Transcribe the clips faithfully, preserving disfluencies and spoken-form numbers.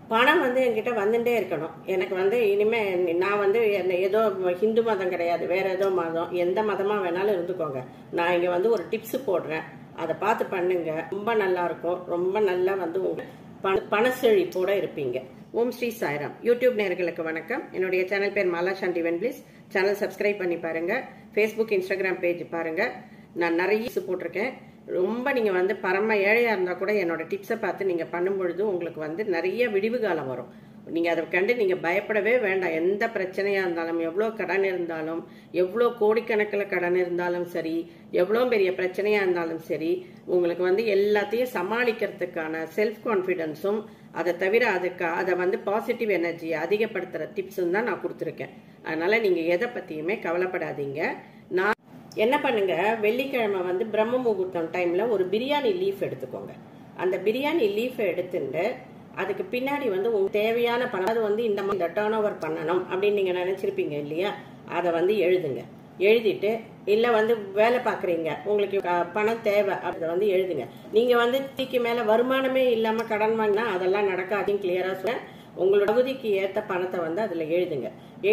பணம் வந்து என்கிட்ட வந்துட்டே இருக்கணும். எனக்கு வந்து இனிமே நான் வந்து ஏதோ ஹிந்து மதம் கிடையாது, வேற ஏதோ மதம், எந்த மதமா வேணாலும் இருந்துக்கோங்க. நான் இங்க வந்து ஒரு டிப்ஸ் போடுறேன், அதை பார்த்து பண்ணுங்க. ரொம்ப நல்லா இருக்கும். ரொம்ப நல்லா வந்து உங்க பணச்செழிப்போட இருப்பீங்க. ஓம் ஸ்ரீ சாய்ராம். யூடியூப் நேயர்களுக்கு வணக்கம். என்னுடைய சேனல் பேர் மாலா சாந்தி வென்பிளிஸ். சேனல் சப்ஸ்கிரைப் பண்ணி பாருங்க. ஃபேஸ்புக், இன்ஸ்டாகிராம் பேஜ் பாருங்க. நான் நிறைய டிப்ஸ் போட்டிருக்கேன். ரொம்ப நீங்க வந்து பரம ஏழையா இருந்தா கூட என்னோட டிப்ஸை பார்த்து நீங்க பண்ணும்பொழுது உங்களுக்கு வந்து நிறைய விடிவு காலம் வரும். நீங்க அதை கண்டு நீங்க பயப்படவே வேண்டாம். எந்த பிரச்சனையா இருந்தாலும், எவ்வளோ கடன் இருந்தாலும், எவ்வளோ கோடிக்கணக்கில் கடன் இருந்தாலும் சரி, எவ்வளோ பெரிய பிரச்சனையா இருந்தாலும் சரி, உங்களுக்கு வந்து எல்லாத்தையும் சமாளிக்கிறதுக்கான செல்ஃப் கான்ஃபிடென்ஸும், அதை தவிர அதுக்கு அதை வந்து பாசிட்டிவ் எனர்ஜியை அதிகப்படுத்துற டிப்ஸும் தான் நான் கொடுத்துருக்கேன். அதனால நீங்க எதை பத்தியுமே கவலைப்படாதீங்க. நான் என்ன பண்ணுங்க, வெள்ளிக்கிழமை வந்து பிரம்ம முகூர்த்தம் டைம்ல ஒரு பிரியாணி லீஃப் எடுத்துக்கோங்க. அந்த பிரியாணி லீஃப் எடுத்துட்டு அதுக்கு பின்னாடி வந்து உங்களுக்கு தேவையான பணம், அது வந்து இந்த மாதிரி டர்ன் ஓவர் பண்ணணும் அப்படின்னு நீங்க நினைச்சிருப்பீங்க இல்லையா, அதை வந்து எழுதுங்க. எழுதிட்டு இல்ல வந்து வேலை பாக்குறீங்க, உங்களுக்கு பணம் தேவை, அதை வந்து எழுதுங்க. நீங்க வந்து தீக்கு மேல வருமானமே இல்லாம கடன் வாங்கினா அதெல்லாம் நடக்காதுன்னு கிளியரா சொல்ல, உங்களோட தகுதிக்கு ஏத்த பணத்தை வந்து அதுல எழுதுங்க.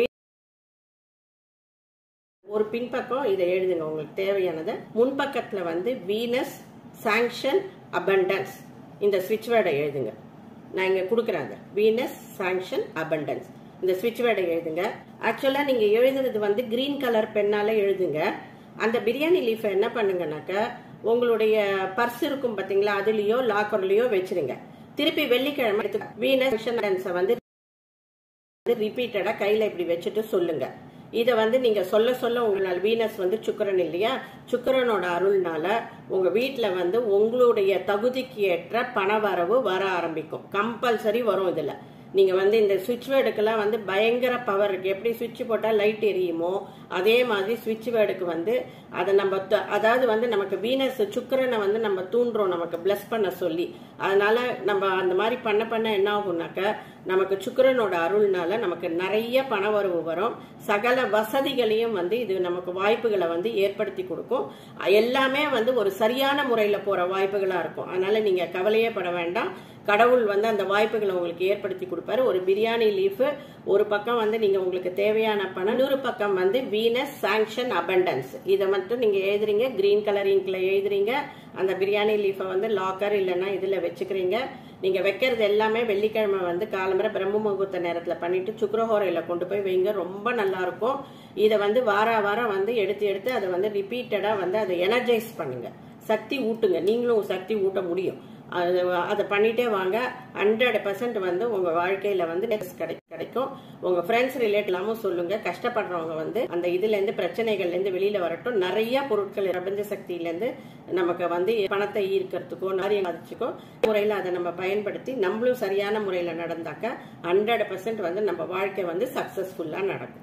ஒரு பின்பக்கம் இதை எழுதுங்க உங்களுக்கு தேவையானதை. முன்பக்கத்துல வந்து வீனஸ் சாங்ஷன் அபண்டன்ஸ் இந்த ஸ்விட்ச் வேர்டை எழுதுங்க. நான் இங்க கொடுக்குறேன், வீனஸ் சாங்ஷன் அபண்டன்ஸ் இந்த ஸ்விட்ச் வேர்டை எழுதுங்க. ஆக்சுவலா நீங்க எழுதுறது வந்து கிரீன் கலர் பெண்ணால எழுதுங்க. அந்த பிரியாணி லீஃபை என்ன பண்ணுங்கனாக்க உங்களுடைய பர்ஸ் இருக்கும் பாத்தீங்களா, அதுலயோ லாக்கர்லயோ வச்சிருங்க. திருப்பி வெள்ளிக்கிழமை எடுத்து வீனஸ் சாங்ஷன் வந்து ரிப்பீட்டடா கையில இப்படி வச்சுட்டு சொல்லுங்க. இதை வந்து நீங்க சொல்ல சொல்ல உங்களால், வீனஸ் வந்து சுக்கிரன் இல்லையா, சுக்கிரனோட அருள்னால உங்க வீட்டுல வந்து உங்களுடைய தகுதிக்கு ஏற்ற பண வரவு வர ஆரம்பிக்கும். கம்பல்சரி வரும். இதுல நீங்க வந்து இந்த சுவிட்ச் வேர்டுக்கெல்லாம் வந்து பயங்கர பவர் இருக்கு. எப்படி சுவிட்ச் போட்டா லைட் எரியுமோ அதே மாதிரி சுவிட்ச் வேர்டுக்கு வந்து அதை நம்ம, அதாவது வந்து நமக்கு வீனஸ் சுக்கிரனை வந்து நம்ம தூண்டுறோம் நமக்கு பிளஸ் பண்ண சொல்லி. அதனால நம்ம அந்த மாதிரி பண்ண பண்ண என்ன ஆகும்னாக்க நமக்கு சுக்கிரனோட அருள்னால நமக்கு நிறைய பண வரவு வரும். சகல வசதிகளையும் வந்து இது நமக்கு வாய்ப்புகளை வந்து ஏற்படுத்தி கொடுக்கும். எல்லாமே வந்து ஒரு சரியான முறையில போற வாய்ப்புகளா இருக்கும். அதனால நீங்க கவலையே பட வேண்டாம். கடவுள் வந்து அந்த வாய்ப்புகளை உங்களுக்கு ஏற்படுத்தி கொடுப்பாரு. ஒரு பிரியாணி லீஃப் ஒரு பக்கம் வந்து நீங்க உங்களுக்கு தேவையான பணம், இன்னொரு பக்கம் வந்து வீனஸ் சாங்ஷன் அபண்டன்ஸ் இதை மட்டும் நீங்க எழுதுறீங்க. கிரீன் கலர் இங்க்ல எழுதுறீங்க. அந்த பிரியாணி லீஃபை வந்து லாக்கர் இல்லைன்னா இதுல வச்சுக்கிறீங்க. நீங்க வைக்கிறது எல்லாமே வெள்ளிக்கிழமை வந்து காலம்பரை பிரம்ம முகூர்த்த நேரத்துல பண்ணிட்டு சுக்கிரஹோரையில கொண்டு போய் வைங்க. ரொம்ப நல்லா இருக்கும். இதை வந்து வார வாரம் வந்து எடுத்து எடுத்து அதை வந்து ரிப்பீட்டடா வந்து அதை எனர்ஜைஸ் பண்ணுங்க. சக்தி ஊட்டுங்க. நீங்களும் சக்தி ஊட்ட முடியும். அதை பண்ணிட்டே வாங்க. ஹண்ட்ரட் பர்சன்ட் வந்து உங்க வாழ்க்கையில வந்து கிடைக்கும். உங்க ஃப்ரெண்ட்ஸ் ரிலேட்டிவ்லாமும் சொல்லுங்க. கஷ்டப்படுறவங்க வந்து அந்த இதுல இருந்து பிரச்சனைகள்ல இருந்து வெளியில வரட்டும். நிறைய பொருட்கள் பிரபஞ்ச சக்தியில இருந்து நமக்கு வந்து பணத்தை ஈர்க்கிறதுக்கோ நிறைய மதிச்சுக்கோ முறையில அதை நம்ம பயன்படுத்தி நம்மளும் சரியான முறையில நடந்தாக்க ஹண்ட்ரட் பர்சன்ட் வந்து நம்ம வாழ்க்கை வந்து சக்சஸ்ஃபுல்லா நடக்கும்.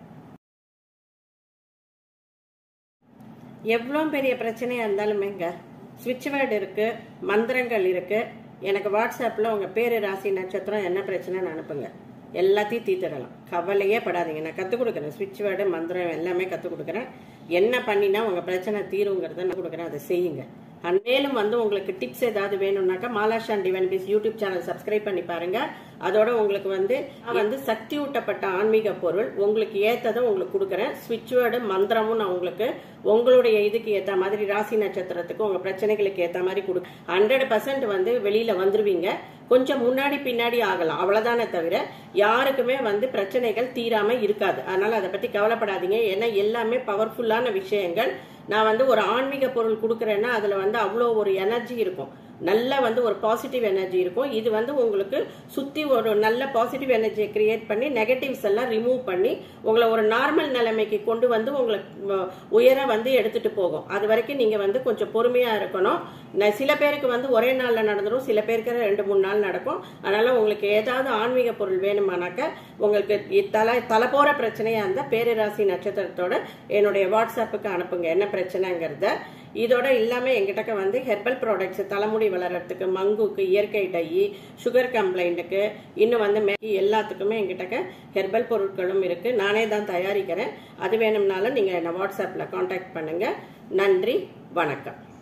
எவ்வளவு பெரிய பிரச்சனையா இருந்தாலுமேங்க ஸ்விட்ச் வேர்டு இருக்கு, மந்திரங்கள் இருக்கு. எனக்கு வாட்ஸ்அப்ல உங்க பேரு, ராசி, நட்சத்திரம், என்ன பிரச்சனைன்னு அனுப்புங்க. எல்லாத்தையும் தீர்த்திடலாம். கவலையே படாதீங்க. நான் கத்துக் கொடுக்குறேன். ஸ்விட்ச் வேர்டு, மந்திரம் எல்லாமே கத்துக் கொடுக்குறேன். என்ன பண்ணினா உங்க பிரச்சனை தீருங்கிறத நான் கொடுக்குறேன். அதை செய்யுங்க. மேலும் வந்து உங்களுக்கு டிப்ஸ் ஏதாவது வேணும்னாக்கா மாலா சாந்தி வென்பிளிஸ் யூடியூப் சேனல் சப்ஸ்கிரைப் பண்ணி பாருங்க. அதோட உங்களுக்கு வந்து வந்து சக்தி ஊட்டப்பட்ட ஆன்மீக பொருள் உங்களுக்கு ஏத்ததை உங்களுக்கு கொடுக்குறேன். ஸ்விட்ச் வேர்டு, மந்திரமும் நான் உங்களுக்கு உங்களுடைய இதுக்கு ஏத்த மாதிரி, ராசி நட்சத்திரத்துக்கு உங்க பிரச்சனைகளுக்கு ஏத்த மாதிரி கொடு. ஹண்ட்ரட் பர்சன்ட் வந்து வெளியில வந்துருவீங்க. கொஞ்சம் முன்னாடி பின்னாடி ஆகலாம், அவ்வளவுதானே தவிர யாருக்குமே வந்து பிரச்சனைகள் தீராம இருக்காது. அதனால அதை பத்தி கவலைப்படாதீங்க. ஏன்னா எல்லாமே பவர்ஃபுல்லான விஷயங்கள். நான் வந்து ஒரு ஆன்மீக பொருள் கொடுக்குறேன்னா அதுல வந்து அவ்வளோ ஒரு எனர்ஜி இருக்கும். நல்ல வந்து ஒரு பாசிட்டிவ் எனர்ஜி இருக்கும். இது வந்து உங்களுக்கு சுத்தி ஒரு நல்ல பாசிட்டிவ் எனர்ஜியை கிரியேட் பண்ணி நெகட்டிவ்ஸ் எல்லாம் ரிமூவ் பண்ணி உங்களை ஒரு நார்மல் நிலைமைக்கு கொண்டு வந்து உங்களை உயர வந்து எடுத்துட்டு போகும். அது வரைக்கும் நீங்க வந்து கொஞ்சம் பொறுமையா இருக்கணும். சில பேருக்கு வந்து ஒரே நாள்ல நடந்துடும், சில பேருக்கு ரெண்டு மூணு நாள் நடக்கும். அதனால உங்களுக்கு ஏதாவது ஆன்மீக பொருள் வேணுமானாக்க உங்களுக்கு தலை தலை போற பிரச்சனையா இருந்தா பேரு, ராசி, நட்சத்திரத்தோட என்னுடைய வாட்ஸ்அப்புக்கு அனுப்புங்க என்ன பிரச்சனைங்கிறத. இதோட இல்லாம எங்கிட்ட வந்து ஹெர்பல் ப்ராடக்ட்ஸ், தலைமுடி வளர்றதுக்கு, மங்குக்கு, இயற்கை டை, சுகர் கம்ப்ளைண்ட்டுக்கு, இன்னும் வந்து எல்லாத்துக்குமே எங்கிட்ட ஹெர்பல் பொருட்களும் இருக்கு. நானே தான் தயாரிக்கிறேன். அது வேணும்னாலும் நீங்க என்ன வாட்ஸ்அப்ல கான்டாக்ட் பண்ணுங்க. நன்றி, வணக்கம்.